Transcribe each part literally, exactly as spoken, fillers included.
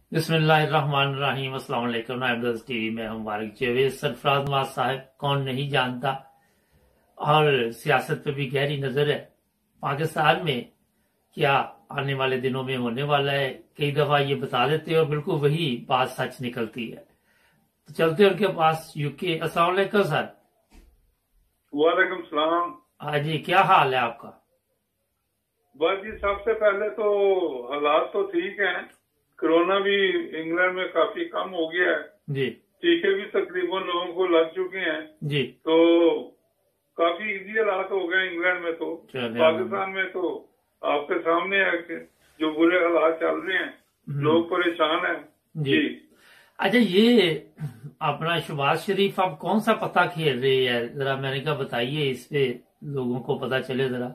बिस्मिल्लाहिर्रहमानिर्रहीम। अस्सलाम वालेकुम। नाइब्स टीवी में हम वारिक जावेद। सरफराज नवाज साहब कौन नहीं जानता, और सियासत पे भी गहरी नजर है। पाकिस्तान में क्या आने वाले दिनों में होने वाला है, कई दफा ये बता देते हैं और बिल्कुल वही बात सच निकलती है। तो चलते हैं उनके पास। यूके। अस्सलाम वालेकुम सर। वालेकुम सलाम। हाँ जी, क्या हाल है आपका? बस जी, सबसे पहले तो हालात तो ठीक हैं। कोरोना भी इंग्लैंड में काफी कम हो गया है जी टीके भी तकरीबन लोगों को लग चुके हैं जी। तो काफी इजी हालात हो गए इंग्लैंड में। तो पाकिस्तान में तो आपके सामने है कि जो बुरे हालात चल रहे हैं, लोग परेशान हैं जी, जी। अच्छा, ये अपना शहबाज शरीफ अब कौन सा पता खेल रही है, जरा मैंने कहा बताइए, इस पे लोगों को पता चले जरा।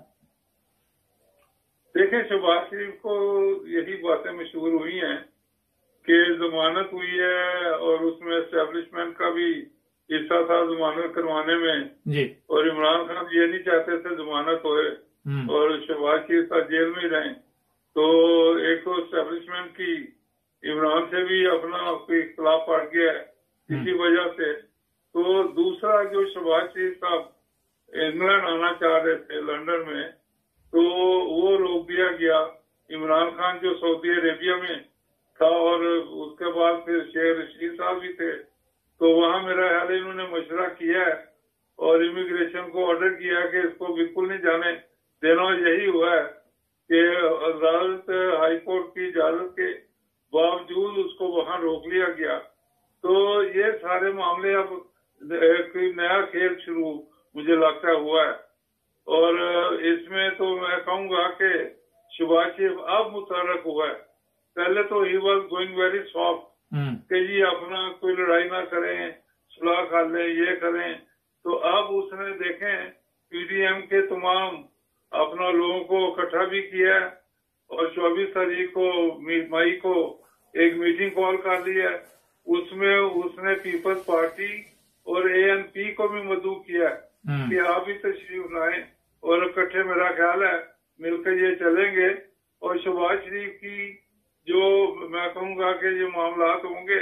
देखें, शहबाज शरीफ को यही बातें मशहूर हुई हैं कि जमानत हुई है और उसमें एस्टेब्लिशमेंट का भी हिस्सा था जमानत करवाने में जी। और इमरान खान ये नहीं चाहते थे जमानत होए और शहबाज शरीफ का जेल में रहें। तो एक तो एस्टेब्लिशमेंट की इमरान से भी अपना कोई इख्तलाफ पड़ गया है इसी वजह से। तो दूसरा, जो शहबाज शरीफ साहब इंग्लैंड आना चाह रहे थे लंदन में, तो वो रोक दिया गया। इमरान खान जो सऊदी अरेबिया में था और उसके बाद फिर शेख रशीद साहब भी थे, तो वहां मेरा ख्याल है इन्होंने मशवरा किया है और इमिग्रेशन को ऑर्डर किया है कि इसको बिल्कुल नहीं जाने देना। यही हुआ है कि अदालत हाई कोर्ट की इजाजत के बावजूद उसको वहां रोक लिया गया। तो ये सारे मामले अब एक नया खेल शुरू मुझे लगता हुआ है और इसमें तो मैं कहूंगा कि शहबाज शरीफ अब मुतहर्रिक हुआ है। पहले तो he was going very soft कि जी अपना कोई लड़ाई ना करें, सुलह कर लें, ये करें। तो अब उसने देखें पीडीएम के तमाम अपना लोगों को इकट्ठा भी किया है और चौबीस तारीख को मई को एक मीटिंग कॉल कर ली है। उसमें उसने पीपल्स पार्टी और एएनपी को भी मदऊ किया है कि आप भी तशरीफ लाएं और इकट्ठे मेरा ख्याल है मिलकर ये चलेंगे। और शहबाज शरीफ की जो मैं कहूंगा कि ये मामलात होंगे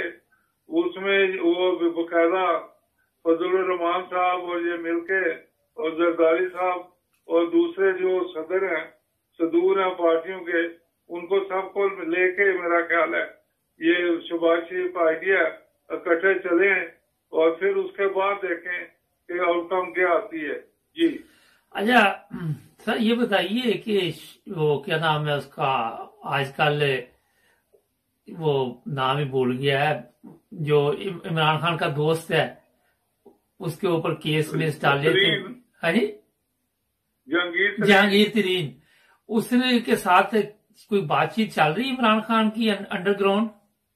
उसमें वो बाकायदा फजलुर रहमान साहब और ये मिलके और जरदारी साहब और दूसरे जो सदर हैं, सदूर हैं पार्टियों के, उनको सबको लेके मेरा ख्याल है ये शहबाज शरीफ का आइडिया इकट्ठे चले और फिर उसके बाद देखें कि आउटकम क्या आती है जी। अच्छा सर, ये बताइए कि वो क्या नाम है उसका, आजकल वो नाम ही भूल गया है, जो इमरान खान का दोस्त है, उसके ऊपर केस में डाले थे। जहांगीर जहांगीर तरीन, उसने के साथ कोई बातचीत चल रही है इमरान खान की अंडरग्राउंड?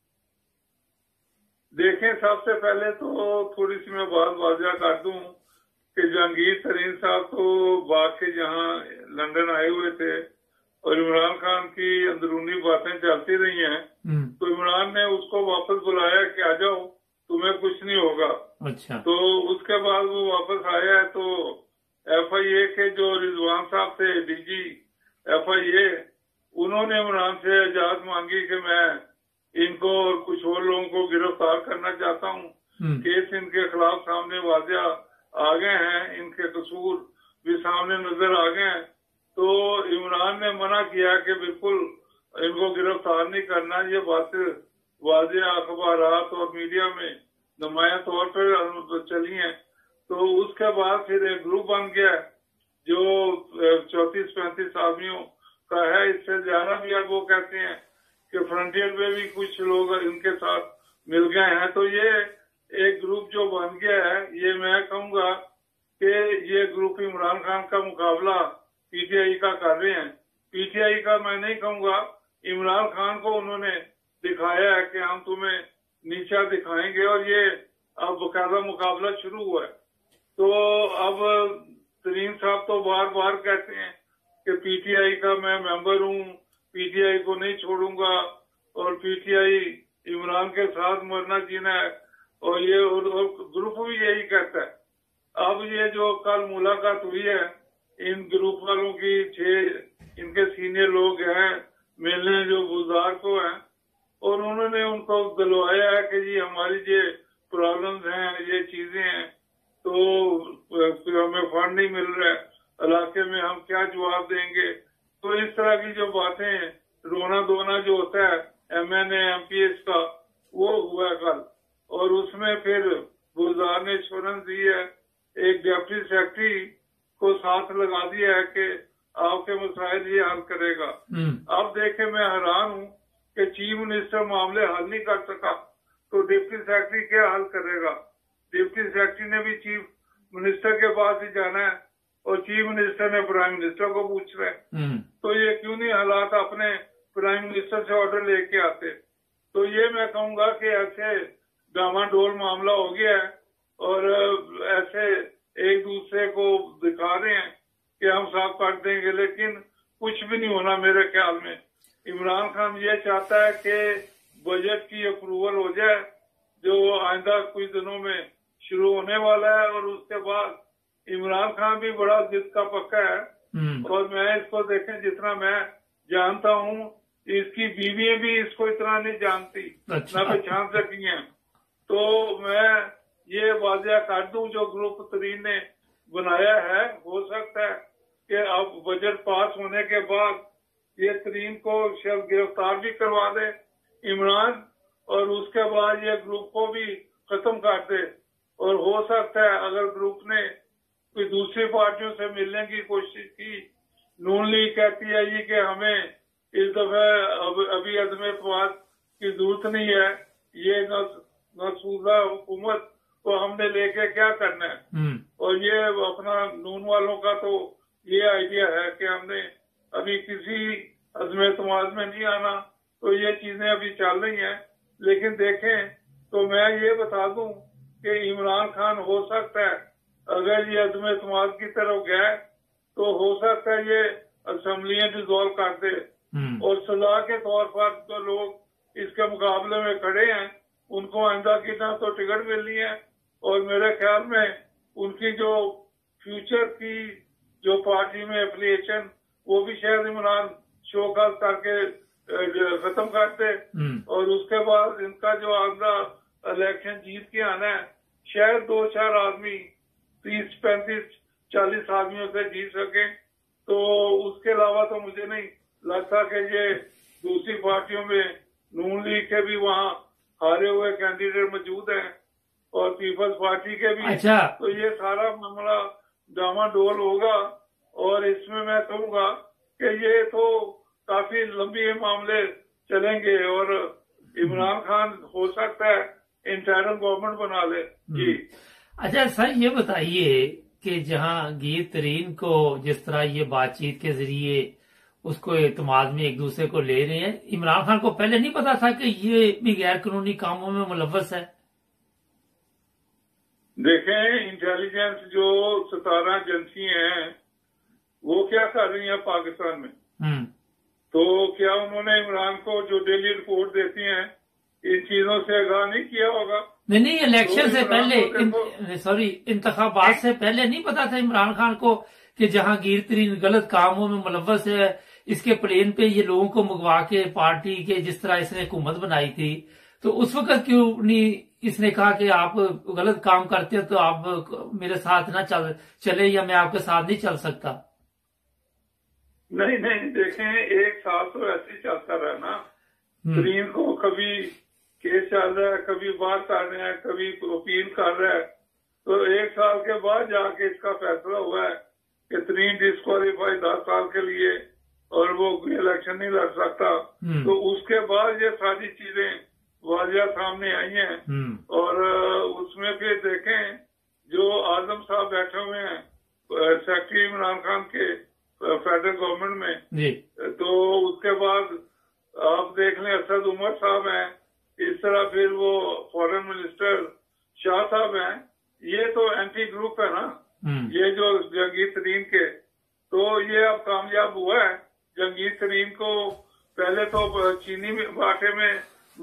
देखें, सबसे पहले तो थोड़ी सी मैं बात वाज़ा कर दूं कि जहांगीर तरीन साहब तो बात के यहाँ लंदन आए हुए थे और इमरान खान की अंदरूनी बातें चलती रही हैं। तो इमरान ने उसको वापस बुलाया कि आ जाओ, तुम्हें कुछ नहीं होगा। अच्छा। तो उसके बाद वो वापस आया है। तो एफआईए के जो रिजवान साहब थे, डीजी एफआईए, उन्होंने इमरान से इजाजत मांगी कि मैं इनको और कुछ और लोगों को गिरफ्तार करना चाहता हूँ। केस इनके खिलाफ सामने वाजिया आ गए हैं, इनके कसूर भी सामने नजर आ गए हैं। तो इमरान ने मना किया कि बिल्कुल इनको गिरफ्तार नहीं करना। ये बातें वाजिया अखबारात और मीडिया में नुमाया तौर पर चली हैं। तो उसके बाद फिर एक ग्रुप बन गया जो चौतीस पैंतीस आदमियों का है, इससे ज्यादा भी अब वो कहते हैं कि फ्रंटियर में भी कुछ लोग इनके साथ मिल गए हैं। तो ये एक ग्रुप जो बन गया है, ये मैं कहूंगा कि ये ग्रुप इमरान खान का मुकाबला पीटीआई का कर रहे हैं। पीटीआई का मैं नहीं कहूंगा, इमरान खान को उन्होंने दिखाया है कि हम तुम्हें नीचा दिखाएंगे और ये अब बकायदा मुकाबला शुरू हुआ है। तो अब तरीन साहब तो बार बार कहते हैं कि पीटीआई का मैं मेंबर हूँ, पीटीआई को नहीं छोड़ूंगा और पीटीआई इमरान के साथ मरना जीना है और ये और, और ग्रुप भी यही कहता है। अब ये जो कल मुलाकात हुई है इन ग्रुप वालों की, छह इनके सीनियर लोग हैं मिलने जो बुजदार को हैं, और उन्होंने उनको दिलवाया है कि जी हमारी ये प्रॉब्लम्स हैं, ये चीजें हैं, तो हमें फंड नहीं मिल रहा है इलाके में, हम क्या जवाब देंगे। तो इस तरह की जो बातें, रोना धोना जो होता है M N A M P S का, वो हुआ कल। और उसमें फिर गुलजार ने एश्योरेंस दी है, एक डिप्टी सेक्रेटरी को साथ लगा दिया है कि आपके मसाइल ये हल करेगा। अब देखे मैं हैरान हूँ कि चीफ मिनिस्टर मामले हल नहीं कर सका तो डिप्टी सेक्रेटरी क्या हल करेगा। डिप्टी सेक्रेटरी ने भी चीफ मिनिस्टर के पास ही जाना है और चीफ मिनिस्टर ने प्राइम मिनिस्टर को पूछ रहे हैं। तो ये क्यों नहीं हालात अपने प्राइम मिनिस्टर से ऑर्डर लेके आते। तो ये मैं कहूँगा कि ऐसे डामाडोल मामला हो गया है और ऐसे एक दूसरे को दिखा रहे हैं कि हम साफ कर देंगे, लेकिन कुछ भी नहीं होना मेरे ख्याल में। इमरान खान ये चाहता है कि बजट की अप्रूवल हो जाए जो आइंदा कुछ दिनों में शुरू होने वाला है, और उसके बाद इमरान खान भी बड़ा जिद का पक्का है। और मैं इसको देखें, जितना मैं जानता हूँ इसकी बीवियां भी इसको इतना नहीं जानती, अच्छा। न पहचान सकी हैं। तो मैं ये वाजिया कर दूं, जो ग्रुप तरीन ने बनाया है, हो सकता है कि अब बजट पास होने के बाद ये तरीन को शायद गिरफ्तार भी करवा दे इमरान, और उसके बाद ये ग्रुप को भी खत्म कर दे। और हो सकता है अगर ग्रुप ने कोई दूसरी पार्टियों से मिलने की कोशिश की, नून लीग कहती है जी कि हमें इस दफे अब, अभी अदम एतमाद की जरूरत नहीं है, ये नसूजा हुकूमत को हमने लेके क्या करना है। और ये अपना नून वालों का तो ये आइडिया है कि हमने अभी किसी अदम एतमाद में नहीं आना। तो ये चीजें अभी चल रही हैं, लेकिन देखें तो मैं ये बता दूं कि इमरान खान हो सकता है अगर ये अदम एतमाद की तरफ गए तो हो सकता है ये असेंबलियां डिसॉल्व कर दे, और सजा के तौर पर जो लोग इसके मुकाबले में खड़े हैं उनको आइंदा की ना तो टिकट मिलनी है, और मेरे ख्याल में उनकी जो फ्यूचर की जो पार्टी में एफिलिएशन वो भी शायद इमरान शोकाज करके खत्म करते, और उसके बाद इनका जो आंदा इलेक्शन जीत के आना है, शायद दो चार आदमी तीस पैंतीस चालीस आदमियों से जीत सके। तो उसके अलावा तो मुझे नहीं लगता कि ये दूसरी पार्टियों में नून लीग के भी वहाँ हारे हुए कैंडिडेट मौजूद हैं और पीपल्स पार्टी के भी। अच्छा। तो ये सारा मामला डामाडोल होगा, और इसमें मैं कहूँगा कि ये तो काफी लंबी मामले चलेंगे, और इमरान खान हो सकता है इंटरनल गवर्नमेंट बना ले। जी अच्छा सर, ये बताइए कि जहांगीर तरीन को जिस तरह ये बातचीत के जरिए उसको एतमाद में एक दूसरे को ले रहे हैं, इमरान खान को पहले नहीं पता था कि ये भी गैर कानूनी कामों में मुलव्वस है? देखें, इंटेलिजेंस जो सतारा एजेंसी हैं वो क्या कर रही है पाकिस्तान में, तो क्या उन्होंने इमरान को जो डेली रिपोर्ट देती हैं इन चीजों से आगाह नहीं किया होगा? नहीं नहीं, इलेक्शन तो से पहले, सॉरी इंतखाबात से पहले नहीं पता था इमरान खान को कि जहांगीर तरीन गलत कामों में मुलव्वस है? इसके प्लेन पे ये लोगों को मंगवा के पार्टी के जिस तरह इसने हुकूमत बनाई थी, तो उस वक्त क्यों नहीं इसने कहा कि आप गलत काम करते हो तो आप मेरे साथ ना चल चले या मैं आपके साथ नहीं चल सकता? नहीं नहीं, देखें एक साल तो ऐसे ही चलता रहा ना। तरीन को कभी केस चल रहा है, कभी बात कर रहे हैं, कभी अपील कर रहा है, तो एक साल के बाद जाके इसका फैसला हुआ है कि तरीन डिस्क्वालीफाई दस साल के लिए और वो इलेक्शन नहीं लड़ सकता। तो उसके बाद ये सारी चीजें वाजिया सामने आई हैं, और उसमें फिर देखें जो आजम साहब बैठे हुए हैं सेक्रेटरी इमरान खान के फेडरल गवर्नमेंट में, तो उसके बाद आप देख लें असद उमर साहब हैं, इस तरह फिर वो फॉरेन मिनिस्टर शाह साहब हैं। ये तो एंटी ग्रुप है ना, ये जो जहांगीर तरीन के, तो ये अब कामयाब हुआ है। जहांगीर तरीन को पहले तो चीनी बाटे में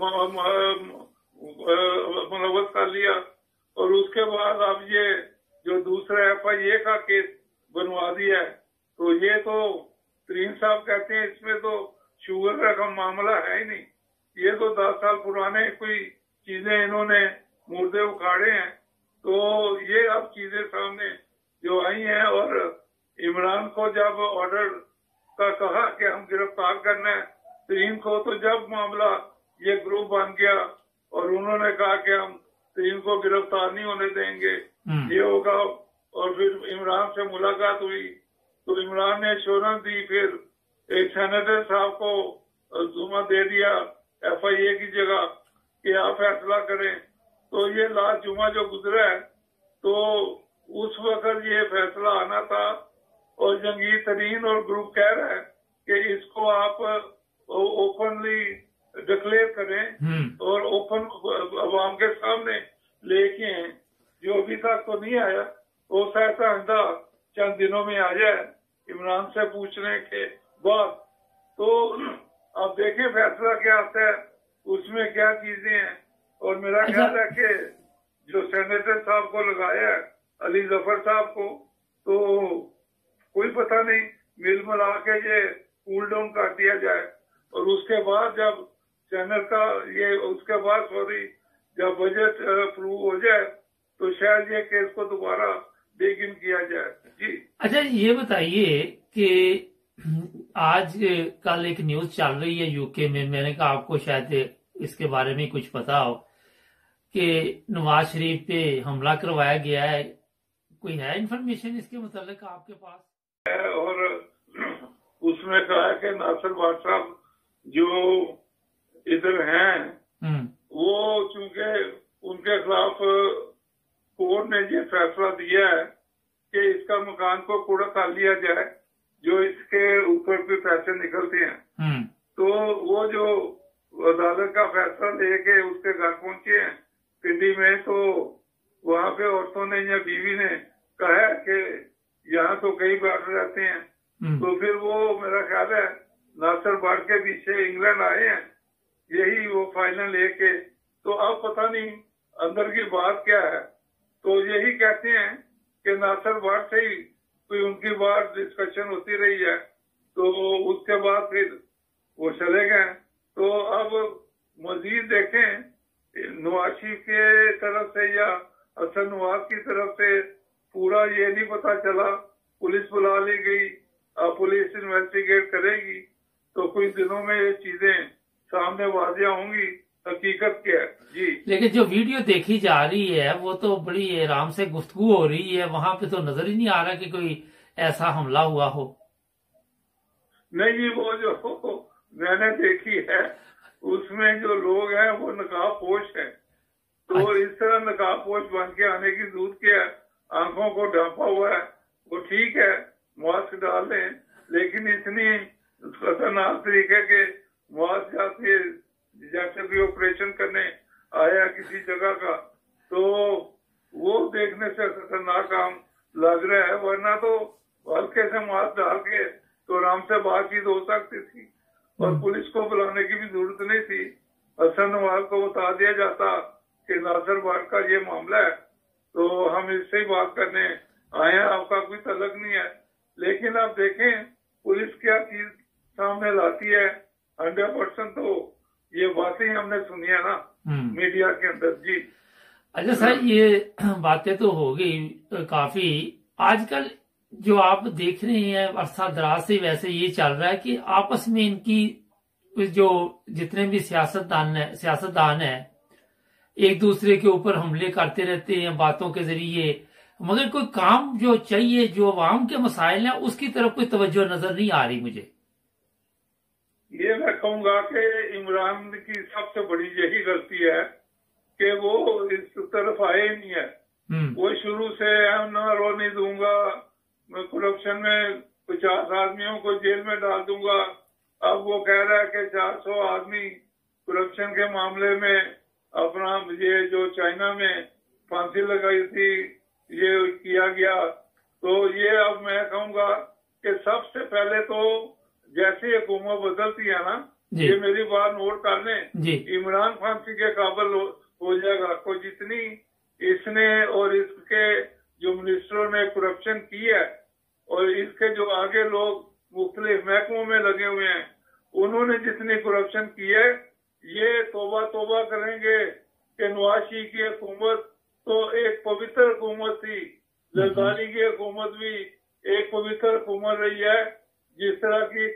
मुलव्वस कर लिया, और उसके बाद अब ये जो दूसरा एफ आई ए का केस बनवा दिया है। तो ये तो तरीन साहब कहते हैं इसमें तो शुगर का मामला है ही नहीं, ये तो दस साल पुराने कोई चीजें इन्होंने मुर्दे उखाड़े हैं, तो ये अब चीजें सामने जो आई हैं। और इमरान को जब ऑर्डर का कहा कि हम गिरफ्तार करना है, तो इनको तो जब मामला ये ग्रुप बन गया और उन्होंने कहा कि हम तो इनको गिरफ्तार नहीं होने देंगे, ये होगा। और फिर इमरान से मुलाकात हुई तो इमरान ने एश्योरेंस दी, फिर एक सेनेटर साहब को जुम्मा दे दिया एफ आई ए की जगह कि आप फैसला करें। तो ये लास्ट जुम्मा जो गुजरा है, तो उस वक्त ये फैसला आना था और जंगीर तरीन और ग्रुप कह रहा है कि इसको आप ओपनली डिक्लेयर करें और ओपन अवाम के सामने लेके आए, जो अभी तक तो नहीं आया। हो सकता आइंदा चंद दिनों में आ जाए इमरान से पूछने के बाद। तो अब देखें फैसला क्या आता है, उसमें क्या चीजें हैं। और मेरा ख्याल है कि जो सेनेटर साहब को लगाया है अली जफर साहब को, तो कोई पता नहीं, मिल मिला के ये कूल डाउन कर दिया जाए और उसके बाद जब चैनल का ये उसके बाद सॉरी जब बजट अप्रूव हो जाए तो शायद ये केस को दोबारा बेगिन किया जाए। जी अच्छा, ये बताइए कि आज कल एक न्यूज चल रही है यूके में, मैंने कहा आपको शायद इसके बारे में कुछ पता हो कि नवाज शरीफ पे हमला करवाया गया है। कोई है इन्फॉर्मेशन इसके मुताबिक आपके पास? और उसमें कहा कि नासिर भाट साहब जो इधर हैं वो चूंकि उनके खिलाफ कोर्ट ने ये फैसला दिया है कि इसका मकान को कूड़ा कर लिया जाए जो इसके ऊपर भी पैसे निकलते हैं। तो वो जो अदालत का फैसला लेके उसके घर पहुंचे हैं पिंडी में, तो वहाँ पे औरतों ने या बीवी ने कहा कि यहाँ तो कई बार रहते हैं। तो फिर वो मेरा ख्याल है नासिर भाट के पीछे इंग्लैंड आए हैं, यही वो फाइनल लेके। तो अब पता नहीं अंदर की बात क्या है, तो यही कहते हैं कि नासिर भाट से ही कोई उनकी बात डिस्कशन होती रही है, तो उसके बाद फिर वो चले गए। तो अब मजीद देखें नवाज शरीफ के तरफ से या हसन नवाज की तरफ से पूरा ये नहीं पता चला। पुलिस बुला ली गई, अब पुलिस इन्वेस्टिगेट करेगी तो कुछ दिनों में ये चीजें सामने वाजिया होंगी हकीकत क्या है। जी लेकिन जो वीडियो देखी जा रही है वो तो बड़ी आराम से गुफ्तगू हो रही है, वहां पे तो नजर ही नहीं आ रहा कि कोई ऐसा हमला हुआ हो। नहीं, वो जो मैंने देखी है उसमें जो लोग हैं वो नकाब पोश है, तो अच्छा। इस तरह नकाब पोश बन के आने की जरूरत क्या है? आंखों को ढांपा हुआ है वो ठीक है, मास्क डाल दें, लेकिन इतनी खतरनाक तरीके के मास्क जाते जैसे भी ऑपरेशन करने आया किसी जगह का, तो वो देखने से खतरनाक काम लग रहा है। वरना तो हल्के से मास्क डाल के तो आराम से बातचीत हो सकती थी और पुलिस को बुलाने की भी जरूरत नहीं थी। हसन नवाज को बता दिया जाता कि नासिर भाट का ये मामला है तो हम इससे ही बात करने आए हैं, आपका कोई तलक नहीं है। लेकिन आप देखें पुलिस क्या चीज सामने लाती है। हंड्रेड परसेंट तो ये बातें हमने सुनी है ना मीडिया के अंदर। जी अच्छा सर, ये बातें तो हो गई काफी। आजकल जो आप देख रहे हैं अरसा दराज से वैसे ये चल रहा है कि आपस में इनकी जो जितने भी सियासतदान है सियासतदान है एक दूसरे के ऊपर हमले करते रहते हैं बातों के जरिए, मगर कोई काम जो चाहिए जो आवाम के मसाइल हैं उसकी तरफ कोई तवज्जो नजर नहीं आ रही मुझे। ये मैं कहूँगा कि इमरान की सबसे बड़ी यही गलती है कि वो इस तरफ आए नहीं है। वो शुरू से ना रोने दूंगा, मैं करप्शन में पचास आदमियों को जेल में डाल दूंगा। अब वो कह रहा है कि चार सौ आदमी करप्शन के मामले में अपना ये जो चाइना में फांसी लगाई थी ये किया गया। तो ये अब मैं कहूँगा कि सबसे पहले तो जैसे हुकूमत बदलती है ना, ये मेरी बात नोट कर लें, इमरान फांसी के काबिल हो, हो जाएगा। को जितनी इसने और इसके जो मिनिस्टरों ने करप्शन की है और इसके जो आगे लोग मुख्तलिफ महकमों में लगे हुए हैं उन्होंने जितनी करप्शन की है ये तोबा तोबा करेंगे कि नवाज शरीफ की हुकूमत तो एक पवित्र हुकूमत थी, जरदारी की हुकूमत भी एक पवित्र हुकूमत रही है। जिस तरह की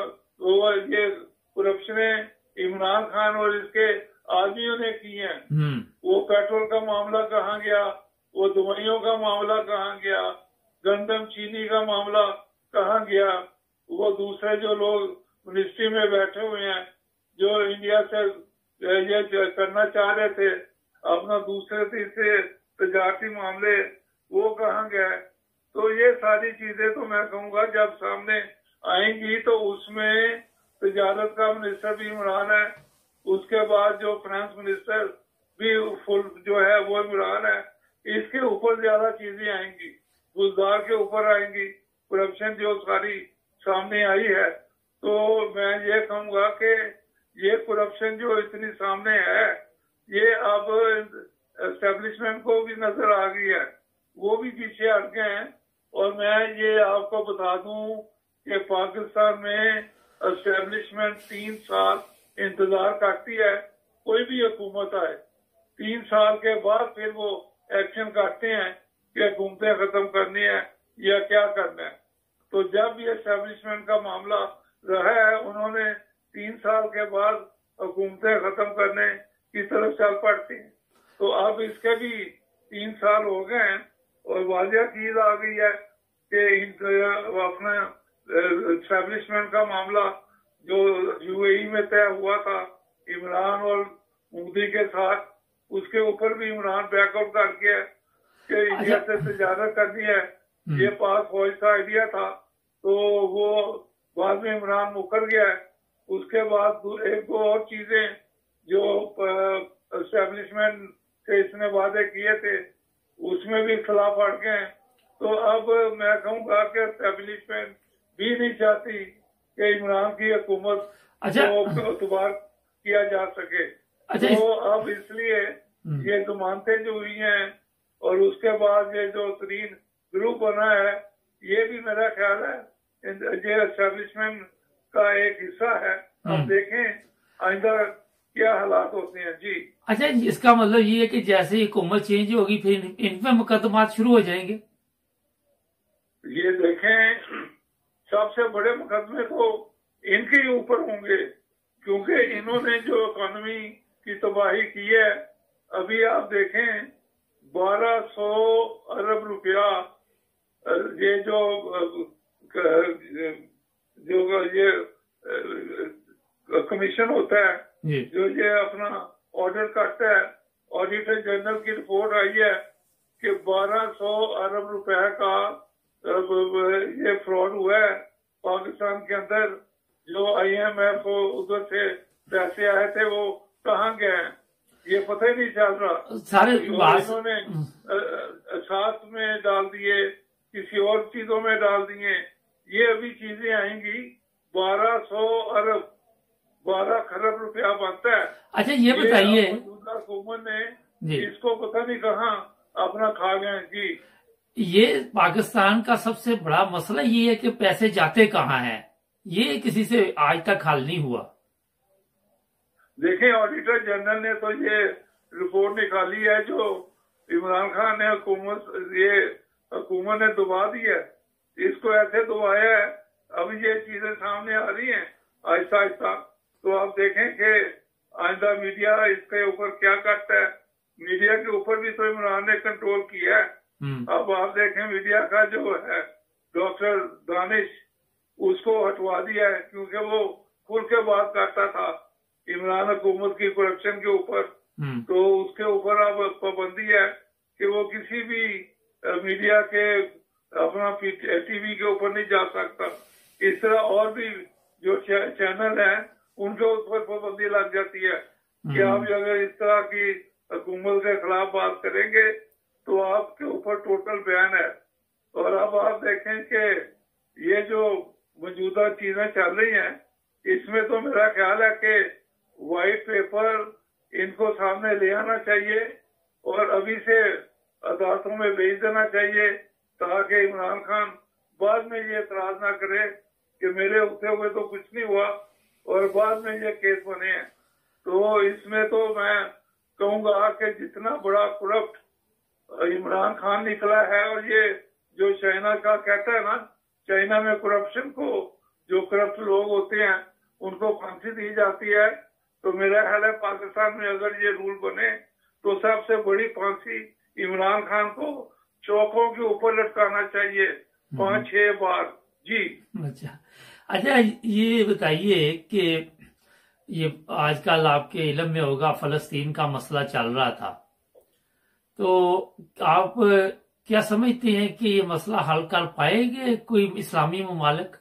ये करप्शन इमरान खान और इसके आदमियों ने की है, वो पेट्रोल का मामला कहाँ गया, वो दवाइयों का मामला कहाँ गया, गंदम चीनी का मामला कहाँ गया, वो दूसरे जो लोग मिनिस्ट्री में बैठे हुए हैं जो इंडिया से ये करना चाह रहे थे अपना दूसरे तीसरे तजारती मामले, वो कहाँ गए। तो ये सारी चीजें तो मैं कहूँगा जब सामने आएंगी तो उसमें तजारत का मिनिस्टर भी इमरान है, उसके बाद जो फाइनेंस मिनिस्टर भी फुल जो है वो इमरान है। इसके ऊपर ज्यादा चीजें आएंगी, गुलजार के ऊपर आएंगी, करप्शन जो सारी सामने आई है। तो मैं ये कहूँगा कि ये करप्शन जो इतनी सामने है ये अब एस्टेब्लिशमेंट को भी नजर आ गई है, वो भी पीछे हट गए हैं। और मैं ये आपको बता दूं कि पाकिस्तान में एस्टेब्लिशमेंट तीन साल इंतजार करती है, कोई भी हुकूमत आए तीन साल के बाद फिर वो एक्शन करते हैं कि हुकूमतें खत्म करनी है या क्या करना है। तो जब ये एस्टेब्लिशमेंट का मामला रहा है उन्होंने तीन साल के बाद हुकूमतें खत्म करने की तरफ चल पड़ती हैं। तो अब इसके भी तीन साल हो गए हैं और वाजिया चीज आ गई है कि अपना एस्टेब्लिशमेंट का मामला जो यूएई में तय हुआ था इमरान और मोदी के साथ, उसके ऊपर भी इमरान बैकआउट कर गया कि इंडिया से तजारत करनी है। ये पास फौज का आइडिया था तो वो बाद में इमरान मुकर गया है। उसके बाद एक दो और चीजें जो एस्टेब्लिशमेंट से इसने वादे किए थे उसमें भी खिलाफ हट गए। तो अब मैं कहूँगा कि एस्टेब्लिशमेंट भी नहीं चाहती कि इमरान की हुकूमत को दोबारा किया जा सके। तो अब इसलिए ये जमानतें जो हुई हैं और उसके बाद ये जो तरीन ग्रुप बना है ये भी मेरा ख्याल है ये एस्टेब्लिशमेंट का एक हिस्सा है। अब देखें आइंदा क्या हालात होते हैं। जी अच्छा, इसका मतलब ये है कि जैसे ही हुकूमत चेंज होगी फिर इन पे मुकदमात शुरू हो जाएंगे। ये देखें सबसे बड़े मुकदमे तो इनके ही ऊपर होंगे क्योंकि इन्होंने जो इकोनॉमी की तबाही की है। अभी आप देखें बारह सौ अरब रुपया ये जो जो ये कमीशन होता है जो ये अपना ऑर्डर करता है, ऑडिटर जनरल की रिपोर्ट आई है कि बारह सौ अरब रुपए का ये फ्रॉड हुआ है पाकिस्तान के अंदर। जो आईएमएफ उधर से पैसे आए थे वो कहाँ गए हैं ये पता ही नहीं चल रहा। सारे इन्होंने साथ में डाल दिए, किसी और चीजों में डाल दिए। ये अभी चीजें आएंगी बारह सौ अरब बारह खरब रुपया बनता है। अच्छा ये बताइए, हुकूमत ने इसको पता नहीं कहाँ अपना खा गए। जी ये पाकिस्तान का सबसे बड़ा मसला ये है कि पैसे जाते कहाँ हैं, ये किसी से आज तक हल नहीं हुआ। देखें ऑडिटर जनरल ने तो ये रिपोर्ट निकाली है जो इमरान खान ने हुकूमत ये हुकूमत ने दबा दी है, इसको ऐसे दबाया है। अब ये चीजें सामने आ रही हैं आहिस्ता आहिस्ता। तो आप देखें कि आइंदा मीडिया इसके ऊपर क्या करता है। मीडिया के ऊपर भी तो इमरान ने कंट्रोल किया है। अब आप देखें मीडिया का जो है डॉक्टर दानिश उसको हटवा दिया है क्योंकि वो खुल के बात करता था इमरान हुकूमत की करप्शन के ऊपर। तो उसके ऊपर अब पाबंदी है कि वो किसी भी मीडिया के अपना टीवी के ऊपर नहीं जा सकता। इस तरह और भी जो चैनल हैं उनके ऊपर पाबंदी लग जाती है कि आप अगर इस तरह की हुकूमत के खिलाफ बात करेंगे तो आपके ऊपर टोटल बैन है। और अब आप देखें कि ये जो मौजूदा चीजें चल रही हैं इसमें तो मेरा ख्याल है कि व्हाइट पेपर इनको सामने ले आना चाहिए और अभी से अदालतों में भेज देना चाहिए ताकि इमरान खान बाद में ये एतराज ना करे कि मेरे होते हुए तो कुछ नहीं हुआ और बाद में ये केस बने हैं। तो इसमें तो मैं कहूंगा कि जितना बड़ा करप्ट इमरान खान निकला है, और ये जो चाइना का कहता है ना, चाइना में करप्शन को, जो करप्ट लोग होते हैं उनको फांसी दी जाती है, तो मेरा ख्याल है पाकिस्तान में अगर ये रूल बने तो सबसे बड़ी फांसी इमरान खान को चौकों के ऊपर लटकाना चाहिए, पांच छह बार। जी अच्छा अच्छा, ये बताइए कि ये आजकल आपके इल्म में होगा फलस्तीन का मसला चल रहा था, तो आप क्या समझते हैं कि ये मसला हल कर पाएंगे कोई इस्लामी ममालिक?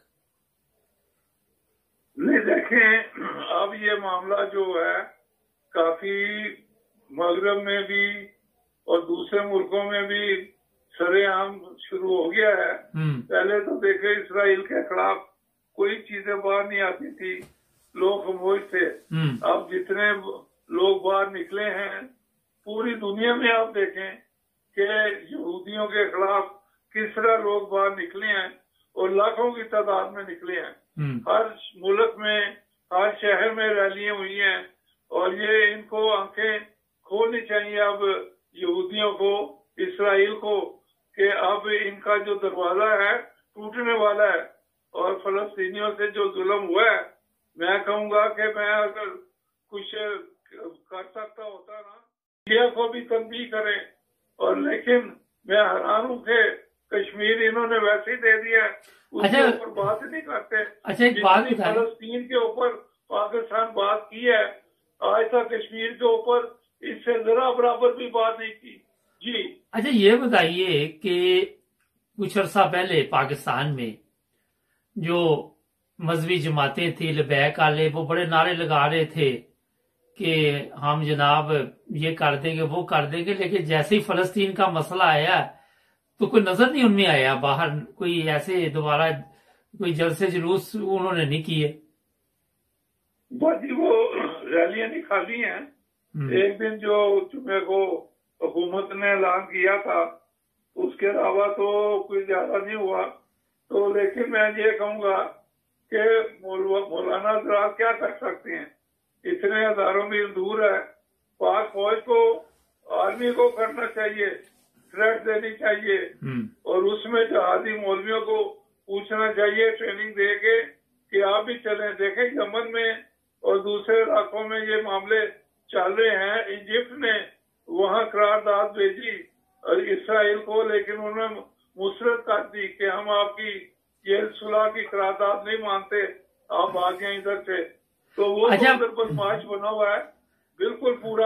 नहीं, देखें, अब ये मामला जो है काफी मगरब में भी और दूसरे मुल्कों में भी सरेआम शुरू हो गया है। पहले तो देखे इसराइल के खिलाफ कोई चीजें बाहर नहीं आती थी, लोग खामोश थे। अब जितने लोग बाहर निकले हैं पूरी दुनिया में, आप देखें कि यहूदियों के खिलाफ किस तरह लोग बाहर निकले हैं और लाखों की तादाद में निकले हैं। हर मुल्क में, हर शहर में रैलियां हुई हैं, और ये इनको आंखें खोलनी चाहिए अब यहूदियों को, इसराइल को, कि अब इनका जो दरवाजा है टूटने वाला है। और फलस्तीनियों से जो जुल्म हुआ है, मैं कहूंगा कि मैं अगर कुछ कर सकता होता ना, इंडिया को भी तंबीह करें। और लेकिन मैं हैरान हूँ कि कश्मीर इन्होंने वैसे ही दे दिया, उसके ऊपर बात नहीं करते। अच्छा, एक बात बताएं, फलस्तीन के ऊपर पाकिस्तान बात की है, आज तक कश्मीर के ऊपर इससे जरा बराबर भी बात नहीं की। जी अच्छा, ये बताइए कि कुछ अर्सा पहले पाकिस्तान में जो मजहबी जमातें थी, लबैक वाले, वो बड़े नारे लगा रहे थे कि हम जनाब ये कर देंगे, वो कर देंगे, लेकिन जैसे ही फलस्तीन का मसला आया तो कोई नजर नहीं उनमें आया बाहर, कोई ऐसे दोबारा कोई जलसे जुलूस उन्होंने नहीं किए। बाजी वो रैलियां निकाली हैं, एक दिन जो जुमे को हुकूमत ने ऐलान किया था, उसके अलावा तो कोई ज्यादा नहीं हुआ। तो लेकिन मैं ये कहूंगा कि मौलाना हजरात क्या कर सकते हैं, इतने हजारों मील दूर है। पाक फौज को, आर्मी को करना चाहिए, थ्रेट देनी चाहिए, और उसमें जहादी मौलवियों को पूछना चाहिए ट्रेनिंग दे के कि आप भी चलें। देखें यमन में और दूसरे इलाकों में ये मामले चल रहे हैं। इजिप्ट ने वहाँ करारदाद भेजी और इसराइल को, लेकिन उन्होंने मुसरत कर दी कि हम आपकी ये सुलह की करारदाद नहीं मानते, आप आ गए इधर से। तो वो अच्छा। उधर बदमाश बना हुआ है बिल्कुल पूरा।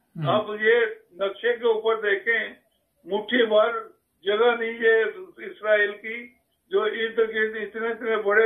अब ये नक्शे के ऊपर देखें, मुट्ठी भर जगह नहीं ये इसराइल की, जो इर्द गिर्द इतने इतने बड़े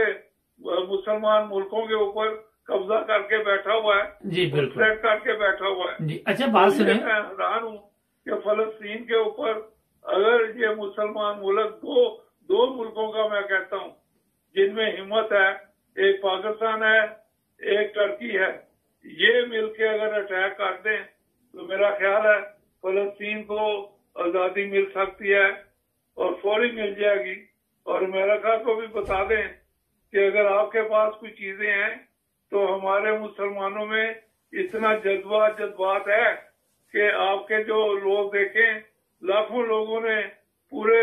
मुसलमान मुल्कों के ऊपर कब्जा करके बैठा हुआ है। जी बिल्कुल, करके बैठा हुआ है। जी अच्छा, बात सुनिए, मैं हैरान हूँ कि फलस्तीन के ऊपर अगर ये मुसलमान मुल्क, दो दो मुल्कों का मैं कहता हूँ जिनमें हिम्मत है, एक पाकिस्तान है, एक टर्की है, ये मिलके अगर अटैक कर दें तो मेरा ख्याल है फलस्तीन को आजादी मिल सकती है और फौरी मिल जाएगी। और अमेरिका को भी बता दें कि अगर आपके पास कुछ चीजें हैं तो हमारे मुसलमानों में इतना जज्बा जज्बात है कि आपके जो लोग देखें, लाखों लोगों ने पूरे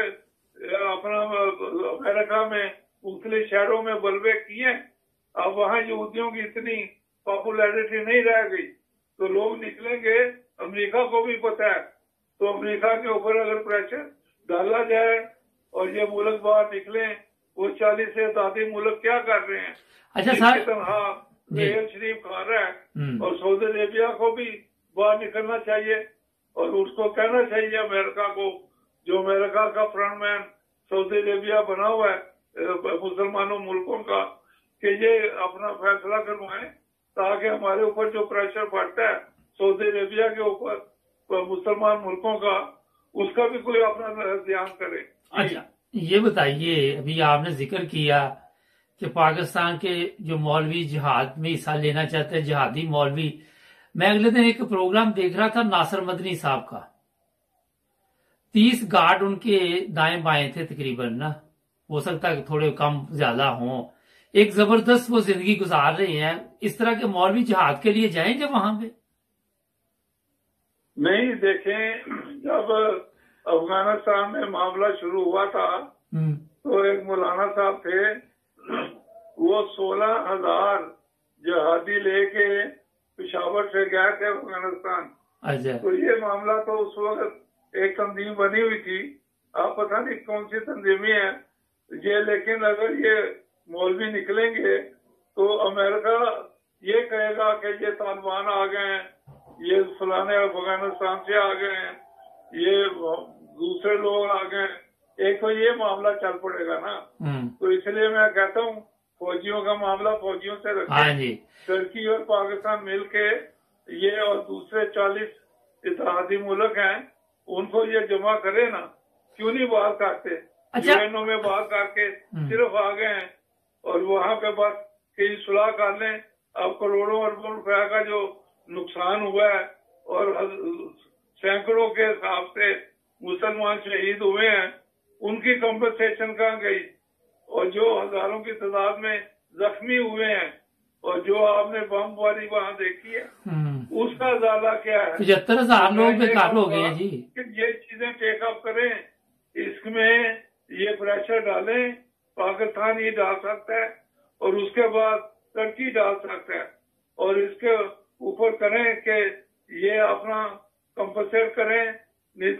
अपना अमेरिका में मुख्तलिफ शहरों में बलवे किए। अब वहाँ यहूदियों की इतनी पॉपुलैरिटी नहीं रह गई, तो लोग निकलेंगे। अमेरिका को भी पता है, तो अमेरिका के ऊपर अगर प्रेशर डाला जाए और ये मुल्क बाहर निकले, वो चालीस से दादी मुल्क क्या कर रहे हैं। अच्छा सर, तनहा रेल शरीफ खा रहा है, और सऊदी अरेबिया को भी बाहर निकलना चाहिए। और उसको कहना चाहिए अमेरिका को, जो अमेरिका का फ्रंटमैन सऊदी अरेबिया बना हुआ है मुसलमानों मुल्कों का, कि ये अपना फैसला करवाएं ताकि हमारे ऊपर जो प्रेशर बढ़ता है सऊदी अरेबिया के ऊपर मुसलमान मुल्कों का, उसका भी कोई अपना ध्यान करे। अच्छा, ये बताइए, अभी आपने जिक्र किया कि पाकिस्तान के जो मौलवी जिहाद में हिस्सा लेना चाहते हैं, जिहादी मौलवी, मैं अगले दिन एक प्रोग्राम देख रहा था नासिर मदनी साहब का, तीस गार्ड उनके दाएं बाएं थे तकरीबन ना, हो सकता है कि थोड़े कम ज्यादा हों, एक जबरदस्त वो जिंदगी गुजार रहे हैं। इस तरह के मौलवी जिहाद के लिए जाएंगे वहां पे? नहीं, देखें, जब अफगानिस्तान में मामला शुरू हुआ था तो एक मौलाना साहब थे, वो सोलह हजार जहादी लेके पिशावर से गए थे अफगानिस्तान। अच्छा। तो ये मामला तो उस वक्त एक तंजीम बनी हुई थी, आप पता नहीं कौन सी तंजीमी है ये, लेकिन अगर ये मौलवी निकलेंगे तो अमेरिका ये कहेगा कि ये तालिबान आ गए हैं, ये फलाने अफगानिस्तान से आ गए हैं, ये दूसरे लोग आ गए, एक तो ये मामला चल पड़ेगा ना। तो इसलिए मैं कहता हूँ फौजियों का मामला फौजियों से रखें। तुर्की और पाकिस्तान मिलके ये और दूसरे चालीस इत्तेहादी मुल्क हैं, उनको ये जमा करे ना, क्यों नहीं बात करते? अच्छा। यूएनओ में बात करके सिर्फ आ गए हैं और वहाँ पे बस कहीं सुलह कर लें। अब करोड़ों अरबों रुपए का जो नुकसान हुआ है और सैकड़ों के हिसाब से मुसलमान शहीद हुए हैं, उनकी कंपनसेशन कहाँ गई? और जो हजारों की तादाद में जख्मी हुए हैं और जो आपने बमबारी वहाँ देखी है, उसका ज्यादा क्या है? पचहत्तर हजार लोग बेकार हो गए जी। कि ये चीजें टेकअप करें, इसमें ये प्रेशर डालें, पाकिस्तान ये डाल सकता है और उसके बाद तुर्की डाल सकता है, और इसके ऊपर करें कि ये अपना कंपनसेट करें, नहीं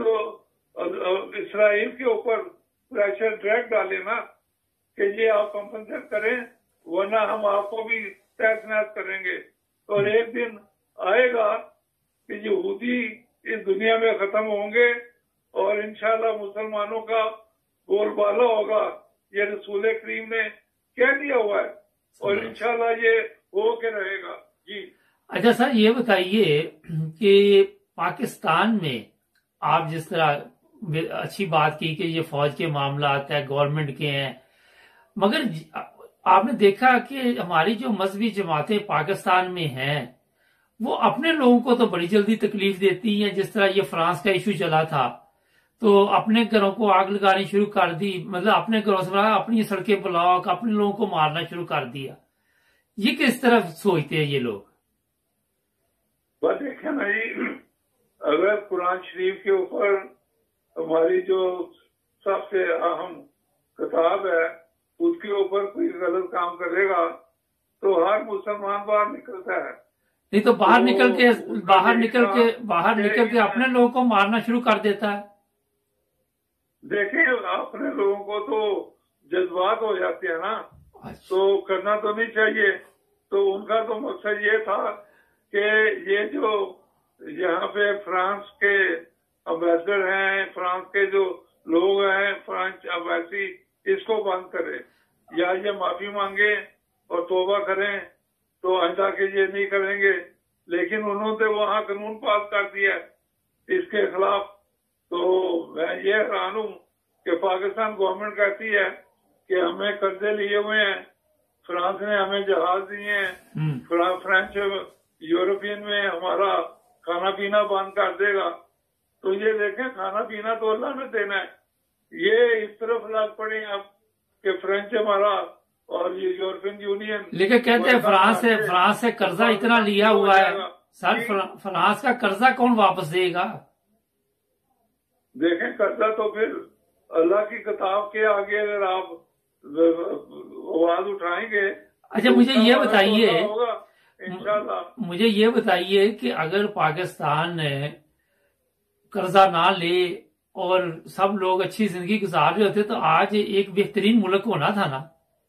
तो इसराइल के ऊपर प्रेशर डायरेक्ट डाले ना कि ये आप कंपनसेट करें, वरना हम आपको भी टैक्स नैस करेंगे। और एक दिन आएगा कि यहूदी इस दुनिया में खत्म होंगे और इंशाल्लाह मुसलमानों का बोलबाला होगा, ये रसूल करीम ने कह दिया हुआ है और इंशाल्लाह ये हो के रहेगा जी। अच्छा सर, ये बताइए कि पाकिस्तान में आप जिस तरह अच्छी बात की कि ये फौज के मामला आता है, गवर्नमेंट के हैं, मगर आपने देखा कि हमारी जो मजहबी जमातें पाकिस्तान में हैं वो अपने लोगों को तो बड़ी जल्दी तकलीफ देती हैं। जिस तरह ये फ्रांस का इशू चला था तो अपने घरों को आग लगानी शुरू कर दी, मतलब अपने घरों से अपनी सड़कें ब्लॉक, अपने लोगों को मारना शुरू कर दिया। ये किस तरह सोचते हैं ये लोग? बस देखे ना जी, अगर कुरान शरीफ के ऊपर हमारी जो सबसे अहम किताब है उसके ऊपर कोई गलत काम करेगा तो हर मुसलमान बाहर निकलता है। नहीं तो बाहर तो निकल के बाहर निकल के बाहर निकल के अपने लोगों को मारना शुरू कर देता है। देखें, अपने लोगों को तो जज्बात हो जाते हैं ना, तो करना तो नहीं चाहिए। तो उनका तो मकसद ये था कि ये जो यहाँ पे फ्रांस के अम्बेसडर हैं, फ्रांस के जो लोग हैं, फ्रांस अम्बेसी, इसको बंद करें या ये माफी मांगे और तौबा करें तो आइंदा के ये नहीं करेंगे। लेकिन उन्होंने वहाँ कानून पास कर दिया इसके खिलाफ। तो मैं ये हैरान हूँ कि पाकिस्तान गवर्नमेंट कहती है कि हमें कर्जे लिए हुए हैं, फ्रांस ने हमें जहाज दिए हैं, फ्रेंच यूरोपियन में हमारा खाना पीना बंद कर देगा। तो ये देखें, खाना पीना तो अल्लाह ने देना है, ये इस तरफ लग पड़े अब कि फ्रेंच हमारा और ये यूरोपियन यूनियन। लेकिन कहते हैं फ्रांस से फ्रांस से कर्जा इतना लिया हुआ है सर, फ्रांस का कर्जा कौन वापस देगा? देखें, कर्जा तो फिर अल्लाह की किताब के आगे अगर आप आवाज उठाएंगे। अच्छा, मुझे ये बताइए, इंशाल्लाह मुझे ये बताइए कि अगर पाकिस्तान कर्जा ना ले और सब लोग अच्छी जिंदगी गुजार रहे होते तो आज एक बेहतरीन मुल्क होना था ना?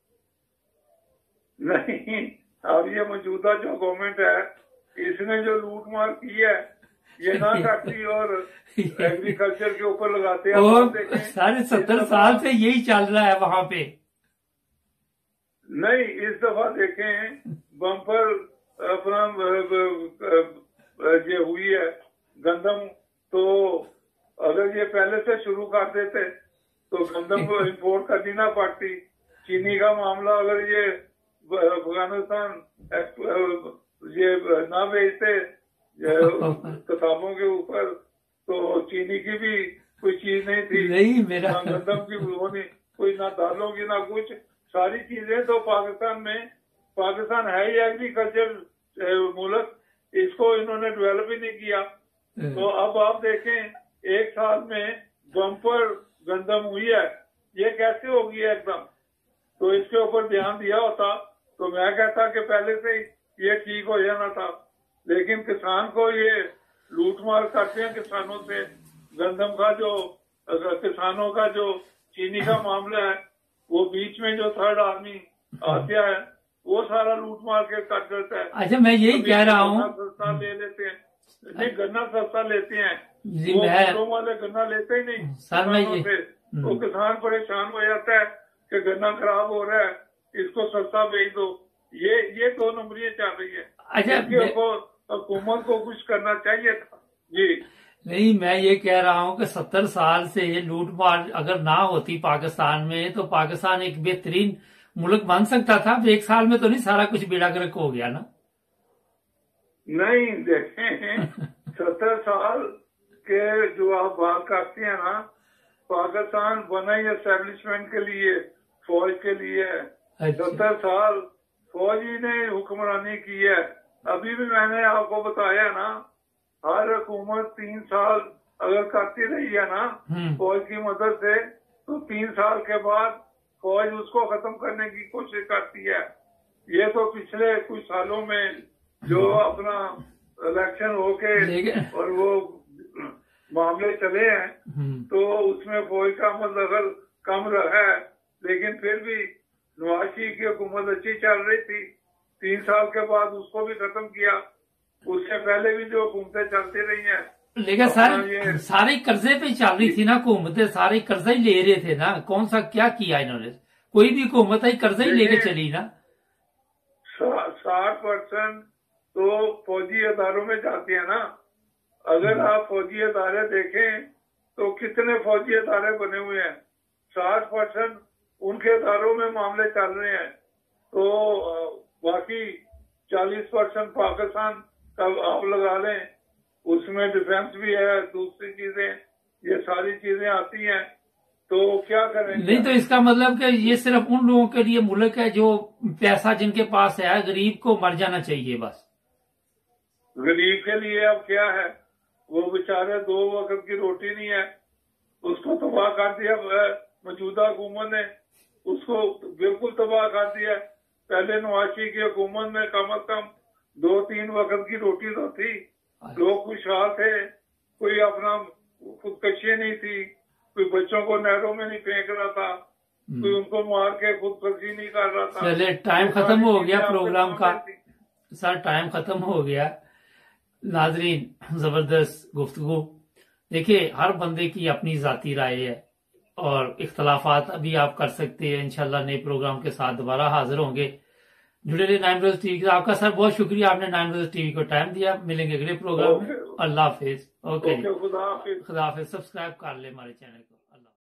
नहीं, अब ये मौजूदा जो गवर्नमेंट है इसने जो लूट मार की है ये ना करती और एग्रीकल्चर के ऊपर लगाते हैं। साढ़े सत्तर साल से यही चल रहा है वहाँ पे। नहीं, इस दफा देखें बम्पर अपना ये हुई है गंदम, तो अगर ये पहले से शुरू कर देते तो गंदम को इम्पोर्ट करनी ना पड़ती। चीनी का मामला अगर ये अफगानिस्तान ये ना भेजते किताबों के ऊपर तो चीनी की भी कोई चीज नहीं थी, नहीं मेरा ना गंदम की वो नहीं, कोई ना दालों की ना कुछ, सारी चीजें तो पाकिस्तान में, पाकिस्तान है ही एग्रीकल्चर मुल्क, इसको इन्होंने डेवलप ही नहीं किया। तो अब आप देखें एक साल में बम्पर गंदम हुई है, ये कैसे होगी एकदम। तो इसके ऊपर ध्यान दिया होता तो मैं कहता कि पहले से ही ये ठीक हो जाना था। लेकिन किसान को ये लूटमार करते हैं किसानों से। गंदम का जो किसानों का जो चीनी का मामला है, वो बीच में जो थर्ड आर्मी आता है वो सारा लूट मार के कर देता है। अच्छा, मैं यही कह रहा हूँ, सस्ता ले लेते हैं, नहीं गन्ना सस्ता लेते हैं, जी वो मैं वाले गन्ना लेते ही नहीं सर, मैं ये से। तो किसान परेशान हो जाता है कि गन्ना खराब हो रहा है, इसको सस्ता बेच दो। ये ये दो नंबरियां चल रही है। अच्छा, हुकूमत को कुछ करना चाहिए था। जी नहीं, मैं ये कह रहा हूँ कि सत्तर साल से ये लूटमार अगर ना होती पाकिस्तान में तो पाकिस्तान एक बेहतरीन मुल्क बन सकता था। एक साल में तो नहीं सारा कुछ बेड़ा गर्क हो गया ना। नहीं देखें सत्तर साल के जो आप बात करते हैं ना, पाकिस्तान बना ही एस्टेब्लिशमेंट के लिए, फौज के लिए। अच्छा। सत्तर साल फौज ही ने हुक्मरानी की है। अभी भी मैंने आपको बताया ना, हर हुकूमत तीन साल अगर करती रही है ना फौज की मदद से, तो तीन साल के बाद फौज उसको खत्म करने की कोशिश करती है। ये तो पिछले कुछ सालों में जो अपना इलेक्शन होके और वो मामले चले हैं, तो उसमें फौज का दखल कम रहा है। लेकिन फिर भी नवाज शरीफ की हुकूमत अच्छी चल रही थी। तीन साल के बाद उसको भी खत्म किया। उससे पहले भी जो हुकूमतें चलती रही हैं, लेकिन सारे सारे कर्जे पे चल रही थी ना हुकूमतें, सारे कर्जा ही ले रहे थे ना। कौन सा क्या किया इन्होंने? कोई भी हुकूमत है कर्जा ही लेके चली ना। साठ परसेंट तो फौजी अदारों में जाती है ना। अगर आप फौजी अदारे देखें तो कितने फौजी अदारे बने हुए हैं, साठ परसेंट उनके अदारों में मामले चल रहे हैं। तो बाकी चालीस परसेंट पाकिस्तान का आप लगा लें, उसमें डिफेंस भी है, दूसरी चीजें, ये सारी चीजें आती हैं। तो क्या करें? नहीं, तो इसका मतलब कि ये सिर्फ उन लोगों के लिए मुल्क है जो पैसा जिनके पास है। गरीब को मर जाना चाहिए बस। गरीब के लिए अब क्या है, वो बेचारे दो वक्त की रोटी नहीं है, उसको तबाह कर दिया मौजूदा हुकूमत ने, उसको बिल्कुल तबाह कर दिया। पहले नवाज शरीफ की हुकूमत में कम अज कम दो तीन वक्त की रोटी तो थी, लोग खुशहाल थे, कोई अपना खुदकशी नहीं थी, कोई बच्चों को नहरों में नहीं फेंक रहा था, कोई उनको मार के खुदकशी नहीं कर रहा था। चले, टाइम खत्म हो गया प्रोग्राम का सर, टाइम खत्म हो गया। नाजरीन, जबरदस्त गुफ्तगू। देखिए, हर बंदे की अपनी जाती राय है और इख्तलाफात अभी आप कर सकते हैं। इंशाल्लाह नए प्रोग्राम के साथ दोबारा हाजिर होंगे। जुड़े रहे नाइन रोज टीवी। आपका सर बहुत शुक्रिया, आपने नाइन रोज टीवी को टाइम दिया। मिलेंगे अगले प्रोग्राम में। अल्लाह हाफिज। ओके, खुदा हाफिज। सब्सक्राइब कर ले हमारे चैनल को।